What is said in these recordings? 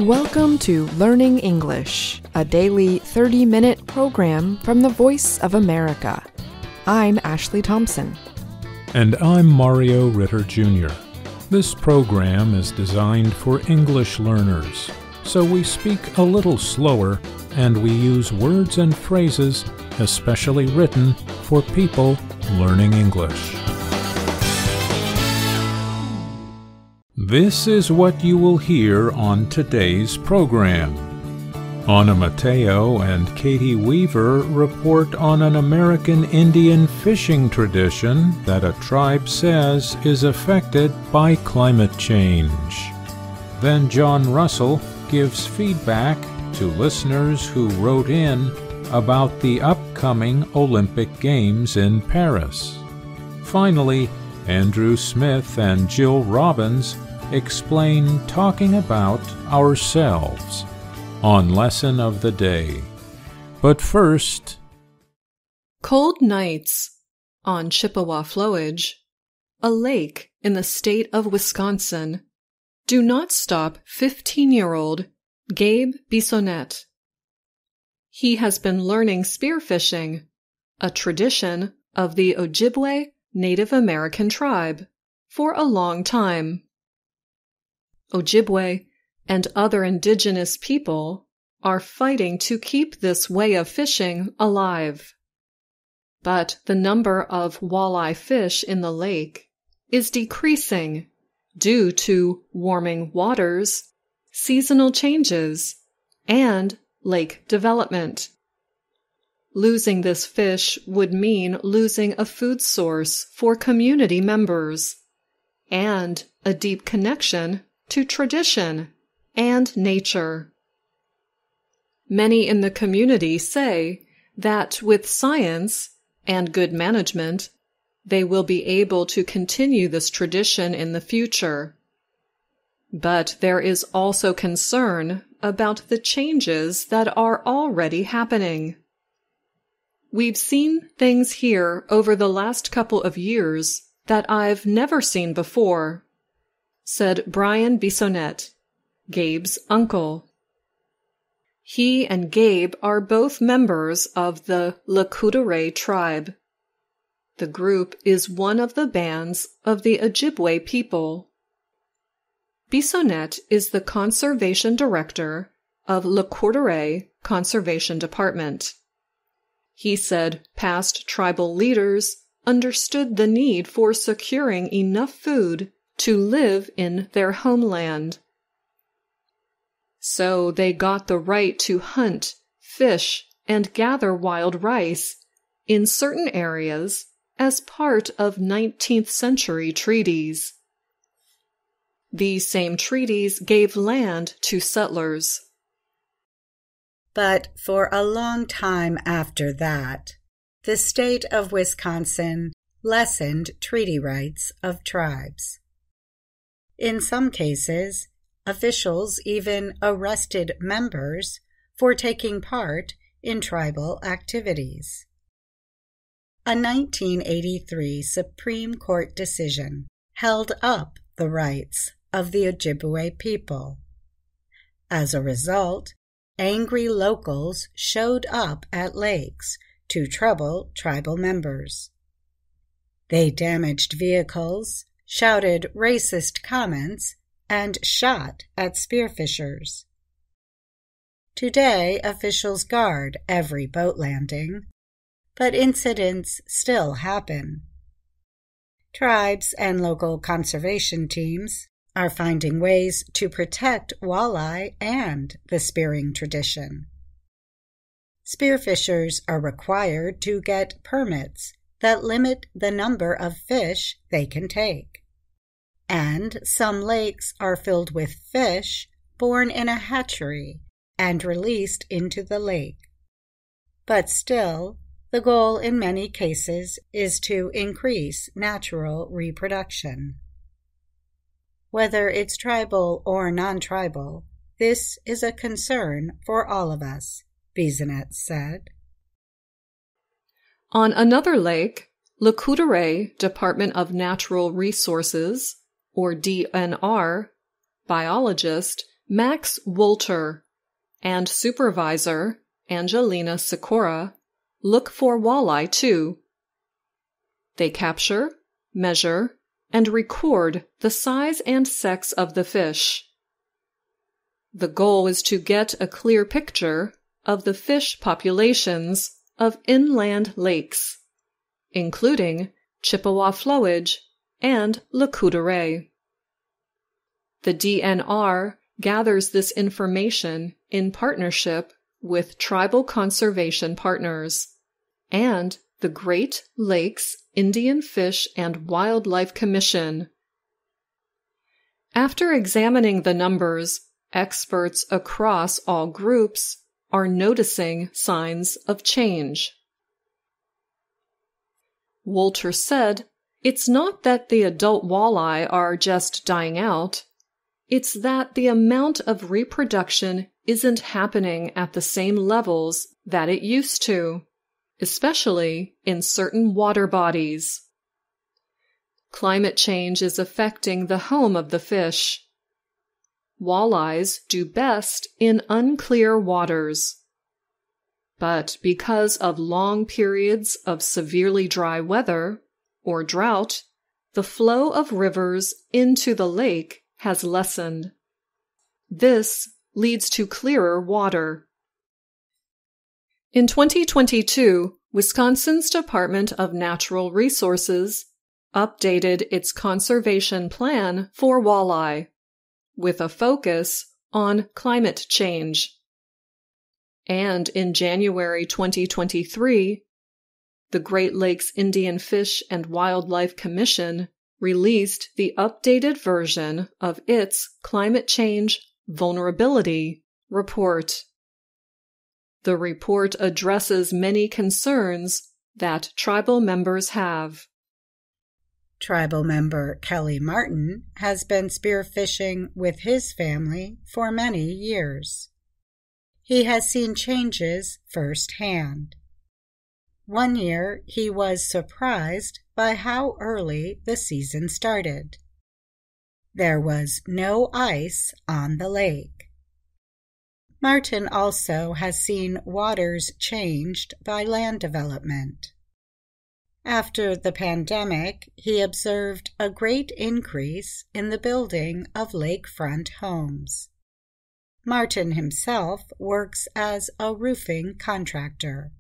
Welcome to Learning English, a daily 30-minute program from the Voice of America. I'm Ashley Thompson. And I'm Mario Ritter, Jr. This program is designed for English learners, so we speak a little slower and we use words and phrases especially written for people learning English. This is what you will hear on today's program. Ana Mateo and Katie Weaver report on an American Indian fishing tradition that a tribe says is affected by climate change. Then John Russell gives feedback to listeners who wrote in about the upcoming Olympic Games in Paris. Finally, Andrew Smith and Jill Robbins explain talking about ourselves on Lesson of the Day. But first, cold nights on Chippewa Flowage, a lake in the state of Wisconsin, do not stop 15-year-old Gabe Bissonnette. He has been learning spearfishing, a tradition of the Ojibwe Native American tribe, for a long time. Ojibwe and other indigenous people are fighting to keep this way of fishing alive. But the number of walleye fish in the lake is decreasing due to warming waters, seasonal changes, and lake development. Losing this fish would mean losing a food source for community members and a deep connection to tradition and nature. Many in the community say that with science and good management, they will be able to continue this tradition in the future. But there is also concern about the changes that are already happening. We've seen things here over the last couple of years that I've never seen before, said Brian Bissonnette, Gabe's uncle. He and Gabe are both members of the Lakudere tribe. The group is one of the bands of the Ojibwe people. Bissonnette is the conservation director of Lakudere Conservation Department. He said past tribal leaders understood the need for securing enough food to live in their homeland. So they got the right to hunt, fish, and gather wild rice in certain areas as part of 19th century treaties. These same treaties gave land to settlers. But for a long time after that, the state of Wisconsin lessened treaty rights of tribes. In some cases, officials even arrested members for taking part in tribal activities. A 1983 Supreme Court decision held up the rights of the Ojibwe people. As a result, angry locals showed up at lakes to trouble tribal members. They damaged vehicles, shouted racist comments, and shot at spearfishers. Today, officials guard every boat landing, but incidents still happen. Tribes and local conservation teams are finding ways to protect walleye and the spearing tradition. Spearfishers are required to get permits that limit the number of fish they can take. And some lakes are filled with fish born in a hatchery and released into the lake. But still, the goal in many cases is to increase natural reproduction. Whether it's tribal or non-tribal, this is a concern for all of us, Bissonnette said. On another lake, Lakudere Department of Natural Resources, or DNR, biologist Max Wolter and supervisor Angelina Sikora look for walleye too. They capture, measure, and record the size and sex of the fish. The goal is to get a clear picture of the fish populations of inland lakes, including Chippewa flowage and Le Coudray. The DNR gathers this information in partnership with tribal conservation partners and the Great Lakes Indian Fish and Wildlife Commission. After examining the numbers, experts across all groups are noticing signs of change. Wolter said, "It's not that the adult walleye are just dying out. It's that the amount of reproduction isn't happening at the same levels that it used to, especially in certain water bodies. Climate change is affecting the home of the fish. Walleyes do best in unclear waters. But because of long periods of severely dry weather, or drought, the flow of rivers into the lake has lessened. This leads to clearer water." In 2022, Wisconsin's Department of Natural Resources updated its conservation plan for walleye, with a focus on climate change. And in January 2023, the Great Lakes Indian Fish and Wildlife Commission released the updated version of its Climate Change Vulnerability Report. The report addresses many concerns that tribal members have. Tribal member Kelly Martin has been spearfishing with his family for many years. He has seen changes firsthand. One year, he was surprised by how early the season started. There was no ice on the lake. Martin also has seen waters changed by land development. After the pandemic, he observed a great increase in the building of lakefront homes. Martin himself works as a roofing contractor.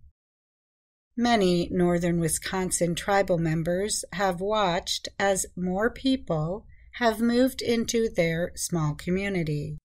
Many northern Wisconsin tribal members have watched as more people have moved into their small community.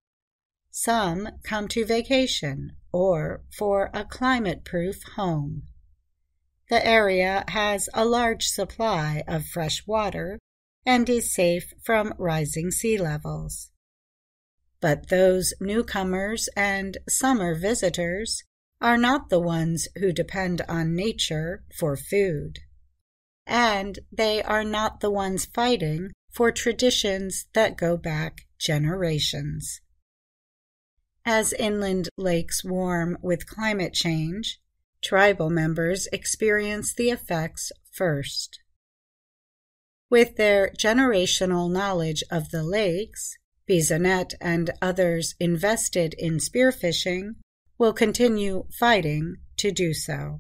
Some come to vacation or for a climate-proof home. The area has a large supply of fresh water and is safe from rising sea levels. But those newcomers and summer visitors are not the ones who depend on nature for food. And they are not the ones fighting for traditions that go back generations. As inland lakes warm with climate change, tribal members experience the effects first. With their generational knowledge of the lakes, Bisonet and others invested in spearfishing will continue fighting to do so.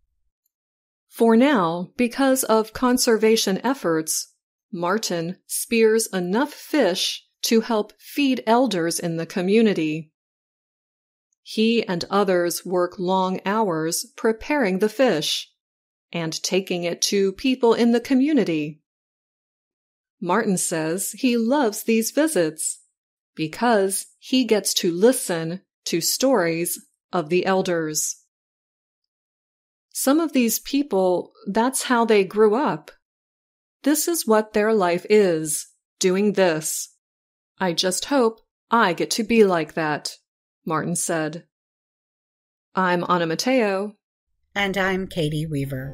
For now, because of conservation efforts, Martin spears enough fish to help feed elders in the community. He and others work long hours preparing the fish and taking it to people in the community. Martin says he loves these visits because he gets to listen to stories of the elders. Some of these people, that's how they grew up. This is what their life is, doing this. I just hope I get to be like that, Martin said. I'm Anna Mateo. And I'm Katie Weaver.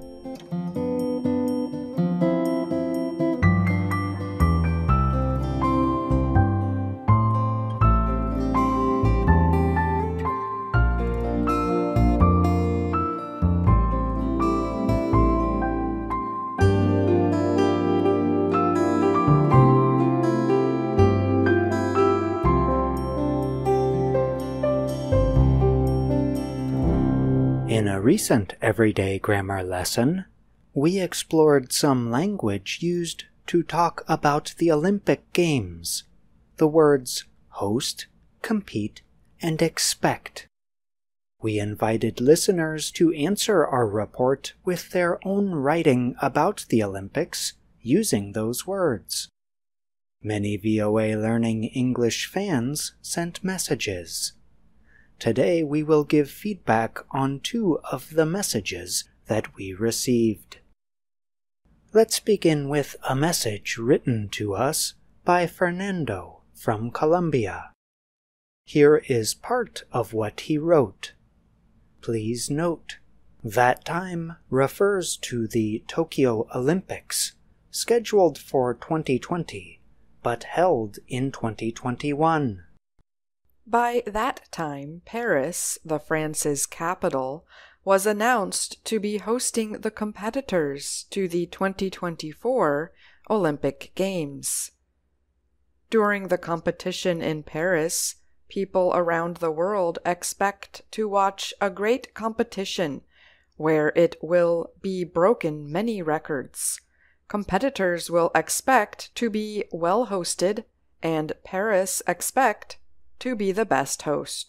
recent everyday grammar lesson, we explored some language used to talk about the Olympic Games, the words host, compete, and expect. We invited listeners to answer our report with their own writing about the Olympics using those words. Many VOA Learning English fans sent messages. Today we will give feedback on 2 of the messages that we received. Let's begin with a message written to us by Fernando from Colombia. Here is part of what he wrote. Please note, that time refers to the Tokyo Olympics, scheduled for 2020, but held in 2021. By that time, Paris, France's capital, was announced to be hosting the competitors to the 2024 Olympic Games. During the competition in Paris, people around the world expect to watch a great competition where it will be broken many records. Competitors will expect to be well hosted, and Paris expect to be the best host.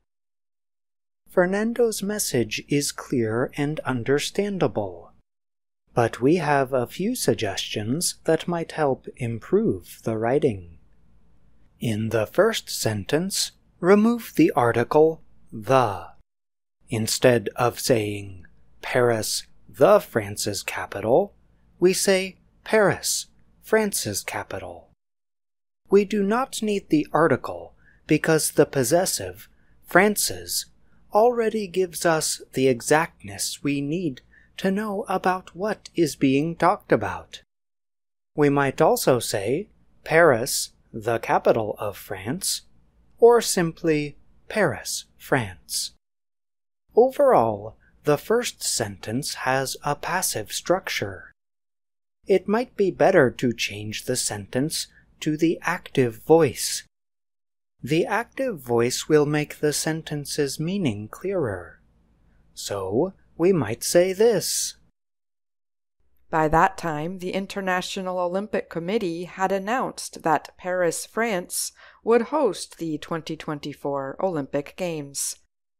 Fernando's message is clear and understandable, but we have a few suggestions that might help improve the writing. In the first sentence, remove the article the. Instead of saying Paris, the France's capital, we say Paris, France's capital. We do not need the article because the possessive, France's, already gives us the exactness we need to know about what is being talked about. We might also say Paris, the capital of France, or simply Paris, France. Overall, the first sentence has a passive structure. It might be better to change the sentence to the active voice. The active voice will make the sentence's meaning clearer. So, we might say this. By that time, the International Olympic Committee had announced that Paris, France, would host the 2024 Olympic Games.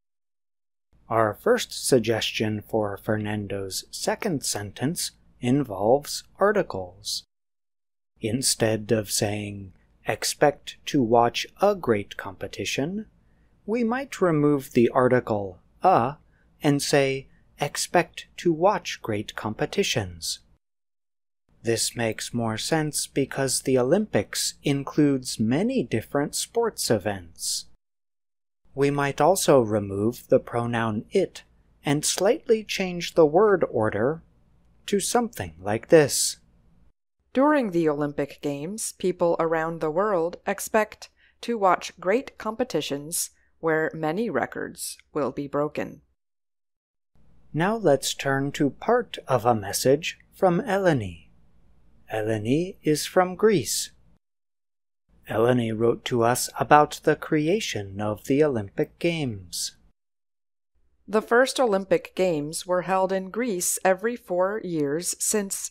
Our first suggestion for Fernando's second sentence involves articles. Instead of saying, expect to watch a great competition, we might remove the article a and say, expect to watch great competitions. This makes more sense because the Olympics includes many different sports events. We might also remove the pronoun it and slightly change the word order to something like this. During the Olympic Games, people around the world expect to watch great competitions where many records will be broken. Now let's turn to part of a message from Eleni. Eleni is from Greece. Eleni wrote to us about the creation of the Olympic Games. The first Olympic Games were held in Greece every 4 years since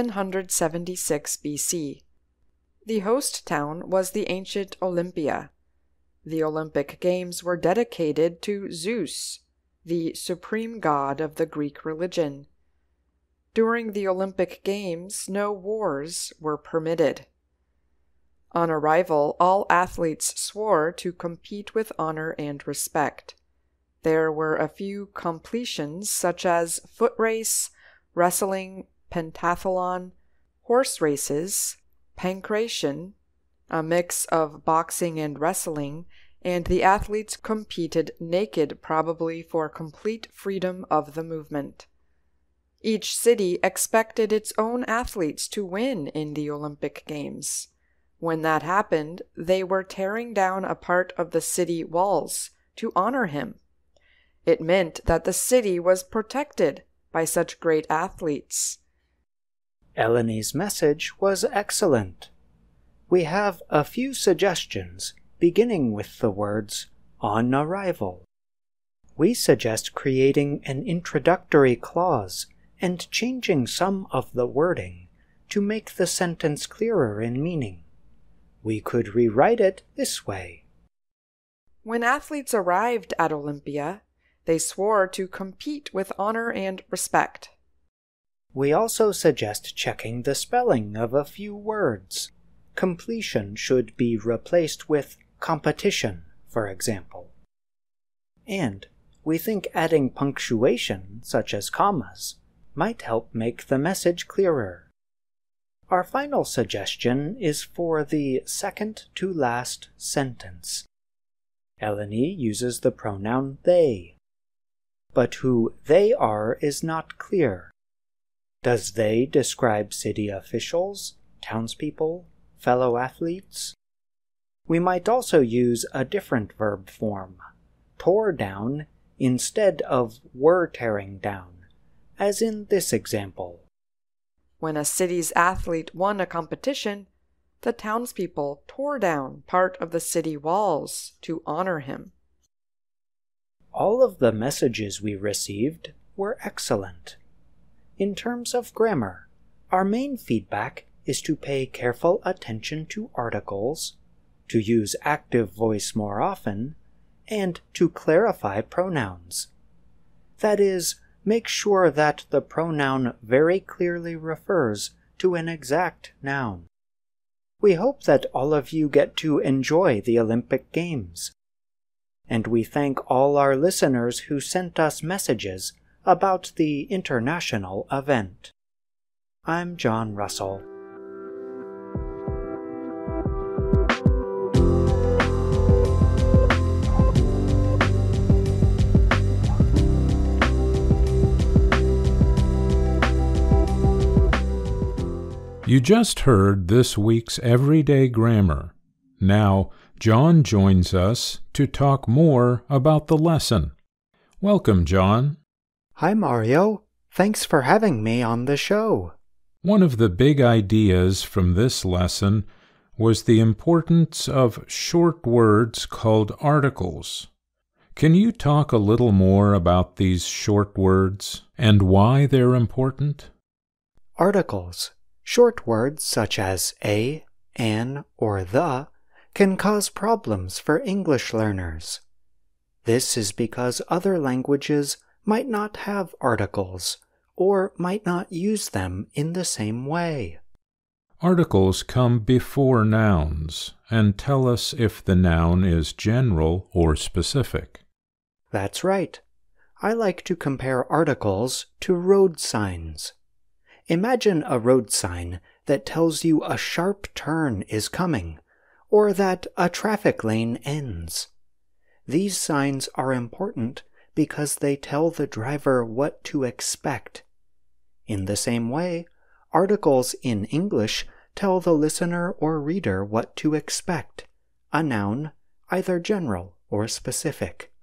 776 BC. The host town was the ancient Olympia. The Olympic Games were dedicated to Zeus, the supreme god of the Greek religion. During the Olympic Games, no wars were permitted. On arrival, all athletes swore to compete with honor and respect. There were a few completions such as foot race, wrestling, pentathlon, horse races, pankration, a mix of boxing and wrestling, and the athletes competed naked, probably for complete freedom of the movement. Each city expected its own athletes to win in the Olympic Games. When that happened, they were tearing down a part of the city walls to honor him. It meant that the city was protected by such great athletes. Eleni's message was excellent. We have a few suggestions, beginning with the words on arrival. we suggest creating an introductory clause and changing some of the wording to make the sentence clearer in meaning. We could rewrite it this way. When athletes arrived at Olympia, they swore to compete with honor and respect. We also suggest checking the spelling of a few words. Completion should be replaced with competition, for example. And we think adding punctuation, such as commas, might help make the message clearer. Our final suggestion is for the second to last sentence. Eleni uses the pronoun they, but who they are is not clear. Does they describe city officials, townspeople, fellow athletes? We might also use a different verb form, tore down, instead of were tearing down, as in this example. When a city's athlete won a competition, the townspeople tore down part of the city walls to honor him. All of the messages we received were excellent. In terms of grammar, our main feedback is to pay careful attention to articles, to use active voice more often, and to clarify pronouns. That is, make sure that the pronoun very clearly refers to an exact noun. We hope that all of you get to enjoy the Olympic Games. And we thank all our listeners who sent us messages about the international event. I'm John Russell. You just heard this week's Everyday Grammar. Now, John joins us to talk more about the lesson. Welcome, John. Hi, Mario. Thanks for having me on the show. One of the big ideas from this lesson was the importance of short words called articles. Can you talk a little more about these short words and why they're important? Articles, short words such as a, an, or the, can cause problems for English learners. This is because other languages might not have articles, or might not use them in the same way. Articles come before nouns and tell us if the noun is general or specific. That's right. I like to compare articles to road signs. Imagine a road sign that tells you a sharp turn is coming, or that a traffic lane ends. These signs are important because they tell the driver what to expect. In the same way, articles in English tell the listener or reader what to expect, a noun, either general or specific.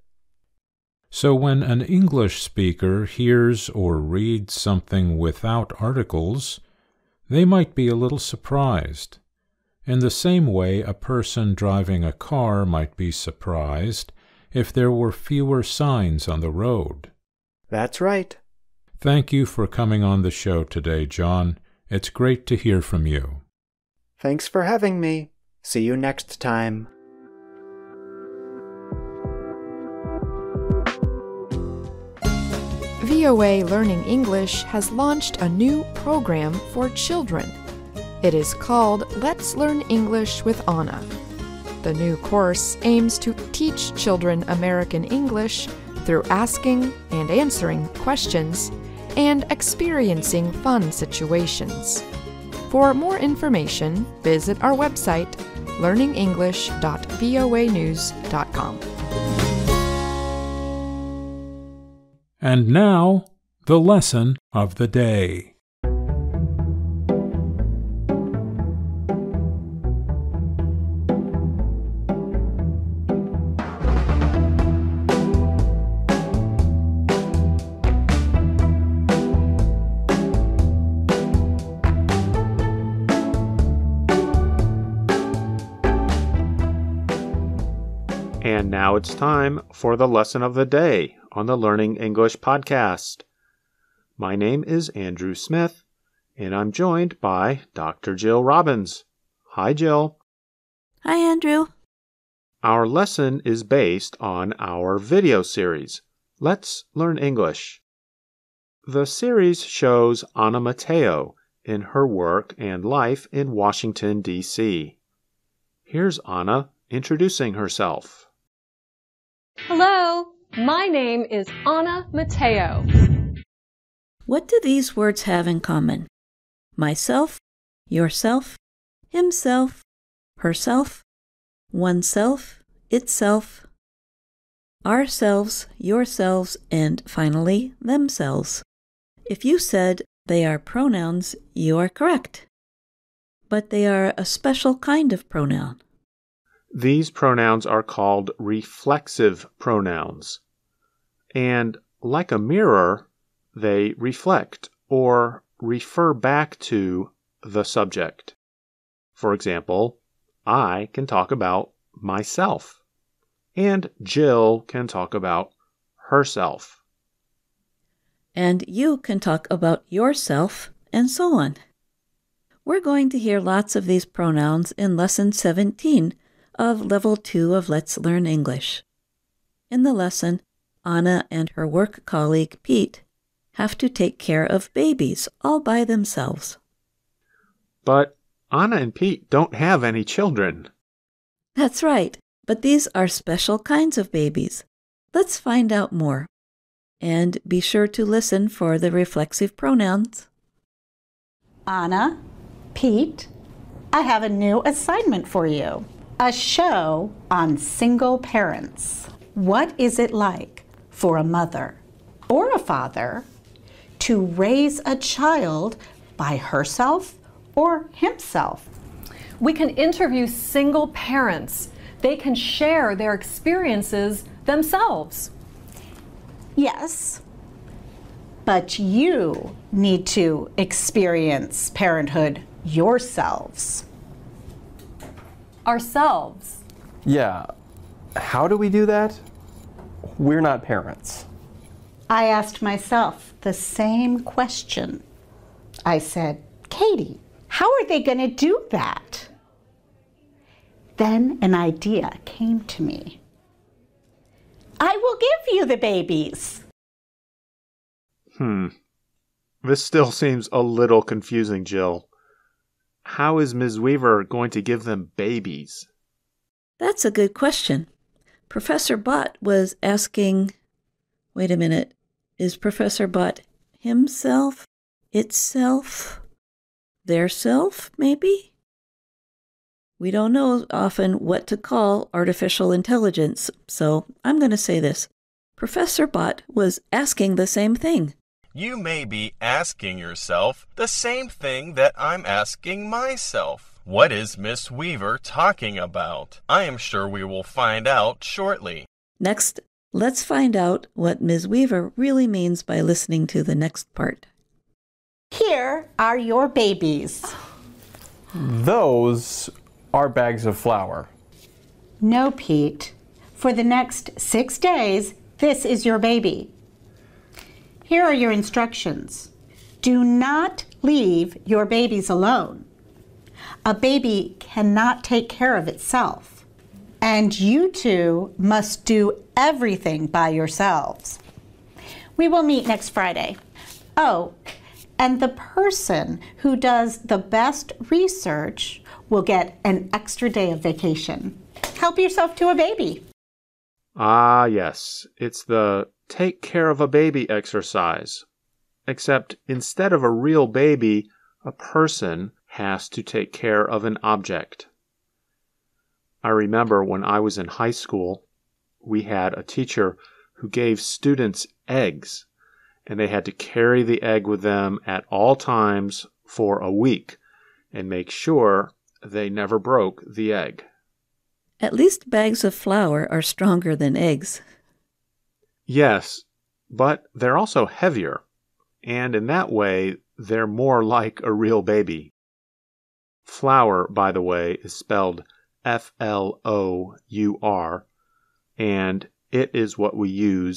So when an English speaker hears or reads something without articles, they might be a little surprised. In the same way, a person driving a car might be surprised if there were fewer signs on the road. That's right. Thank you for coming on the show today, John. It's great to hear from you. Thanks for having me. See you next time. VOA Learning English has launched a new program for children. It is called Let's Learn English with Anna. The new course aims to teach children American English through asking and answering questions and experiencing fun situations. For more information, visit our website, learningenglish.voanews.com. And now, the lesson of the day. And now it's time for the lesson of the day, on the Learning English podcast. My name is Andrew Smith, and I'm joined by Dr. Jill Robbins. Hi, Jill. Hi, Andrew. Our lesson is based on our video series, Let's Learn English. The series shows Anna Mateo in her work and life in Washington, D.C. Here's Anna introducing herself. Hello, my name is Anna Mateo. What do these words have in common? Myself, yourself, himself, herself, oneself, itself, ourselves, yourselves, and finally, themselves. If you said they are pronouns, you are correct. But they are a special kind of pronoun. These pronouns are called reflexive pronouns. And like a mirror, they reflect or refer back to the subject. For example, I can talk about myself, and Jill can talk about herself. And you can talk about yourself, and so on. We're going to hear lots of these pronouns in Lesson 17 of Level 2 of Let's Learn English. In the lesson, Anna and her work colleague Pete have to take care of babies all by themselves. But Anna and Pete don't have any children. That's right, but these are special kinds of babies. Let's find out more. And be sure to listen for the reflexive pronouns. Anna, Pete, I have a new assignment for you. A show on single parents. What is it like for a mother or a father to raise a child by herself or himself? We can interview single parents. They can share their experiences themselves. Yes, but you need to experience parenthood yourselves. Ourselves. Yeah. How do we do that? We're not parents. I asked myself the same question. I said, Katie, how are they going to do that? Then an idea came to me. I will give you the babies. This still seems a little confusing, Jill. How is Ms. Weaver going to give them babies? That's a good question. Professor Bott was asking, wait a minute, is Professor Bott himself, itself, their self, maybe? We don't know often what to call artificial intelligence, so I'm going to say this. Professor Bott was asking the same thing. You may be asking yourself the same thing that I'm asking myself. What is Miss Weaver talking about? I am sure we will find out shortly. Next, let's find out what Ms. Weaver really means by listening to the next part. Here are your babies. Those are bags of flour. No, Pete. For the next 6 days, this is your baby. Here are your instructions. Do not leave your babies alone. A baby cannot take care of itself. And you two must do everything by yourselves. We will meet next Friday. Oh, and the person who does the best research will get an extra day of vacation. Help yourself to a baby. Ah, yes. It's the take care of a baby exercise. Except instead of a real baby, a person has to take care of an object. I remember when I was in high school, we had a teacher who gave students eggs, and they had to carry the egg with them at all times for a week and make sure they never broke the egg. At least bags of flour are stronger than eggs. Yes, but they're also heavier, and in that way, they're more like a real baby. Flour, by the way, is spelled Flour, and it is what we use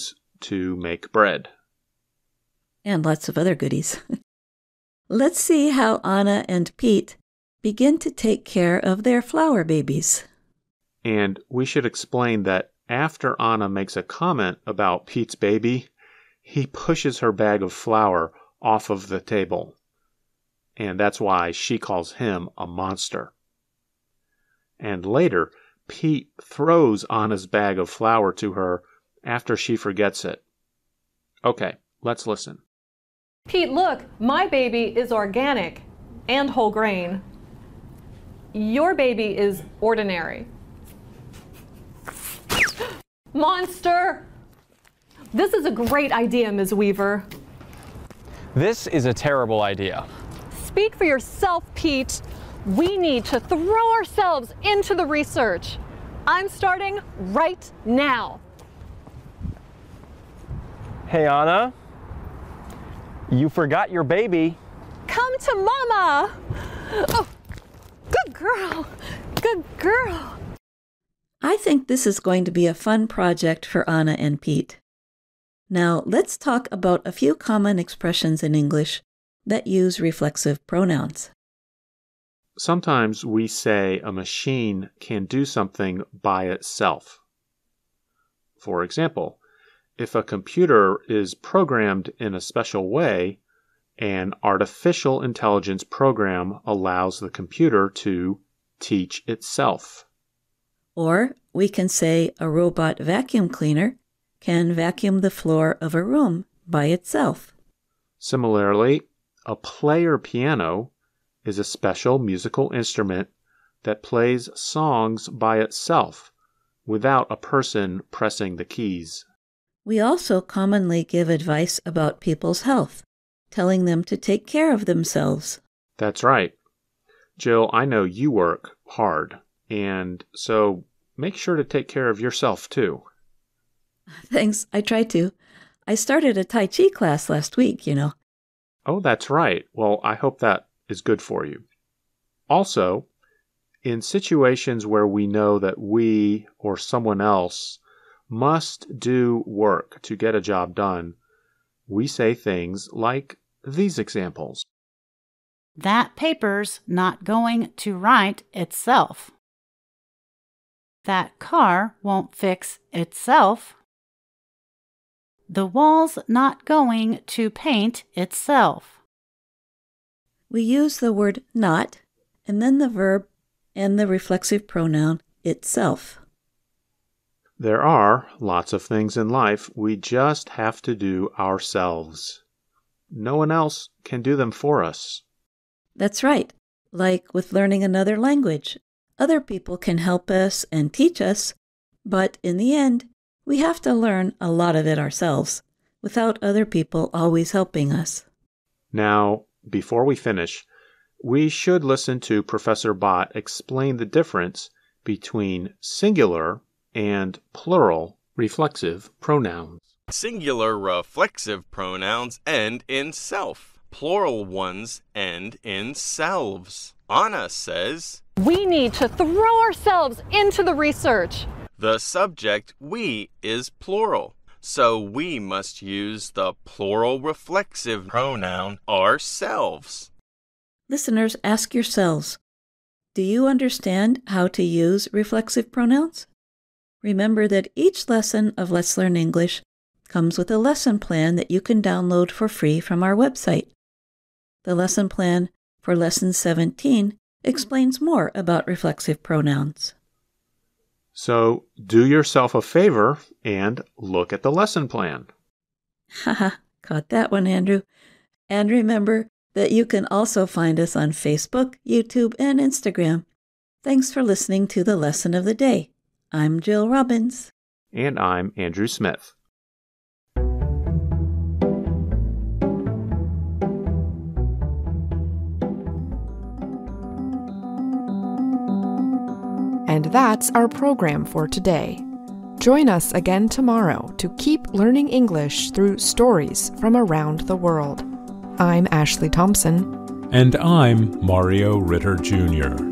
to make bread. And lots of other goodies. Let's see how Anna and Pete begin to take care of their flower babies. And we should explain that after Anna makes a comment about Pete's baby, he pushes her bag of flour off of the table. And that's why she calls him a monster. And later, Pete throws Anna's bag of flour to her after she forgets it. Okay, let's listen. Pete, look, my baby is organic and whole grain. Your baby is ordinary. Monster! This is a great idea, Ms. Weaver. This is a terrible idea. Speak for yourself, Pete. We need to throw ourselves into the research. I'm starting right now. Hey, Anna. You forgot your baby. Come to Mama! Oh, good girl. Good girl. I think this is going to be a fun project for Anna and Pete. Now, let's talk about a few common expressions in English that use reflexive pronouns. Sometimes we say a machine can do something by itself. For example, if a computer is programmed in a special way, an artificial intelligence program allows the computer to teach itself. Or we can say a robot vacuum cleaner can vacuum the floor of a room by itself. Similarly, a player piano is a special musical instrument that plays songs by itself without a person pressing the keys. We also commonly give advice about people's health, telling them to take care of themselves. That's right. Jill, I know you work hard, and so make sure to take care of yourself too. Thanks, I try to. I started a Tai Chi class last week, you know. Oh, that's right. Well, I hope that is good for you. Also, in situations where we know that we or someone else must do work to get a job done, we say things like these examples. That paper's not going to write itself. That car won't fix itself. The wall's not going to paint itself. We use the word not, and then the verb and the reflexive pronoun itself. There are lots of things in life we just have to do ourselves. No one else can do them for us. That's right. Like with learning another language. Other people can help us and teach us, but in the end, we have to learn a lot of it ourselves, without other people always helping us. Now, before we finish, we should listen to Professor Bott explain the difference between singular and plural reflexive pronouns. Singular reflexive pronouns end in self. Plural ones end in selves. Anna says, We need to throw ourselves into the research. The subject we is plural, so we must use the plural reflexive pronoun ourselves. Listeners, ask yourselves, do you understand how to use reflexive pronouns? Remember that each lesson of Let's Learn English comes with a lesson plan that you can download for free from our website. The lesson plan for Lesson 17 explains more about reflexive pronouns. So do yourself a favor and look at the lesson plan. Haha, caught that one, Andrew. And remember that you can also find us on Facebook, YouTube, and Instagram. Thanks for listening to the Lesson of the Day. I'm Jill Robbins. And I'm Andrew Smith. And that's our program for today. Join us again tomorrow to keep learning English through stories from around the world. I'm Ashley Thompson. And I'm Mario Ritter, Jr.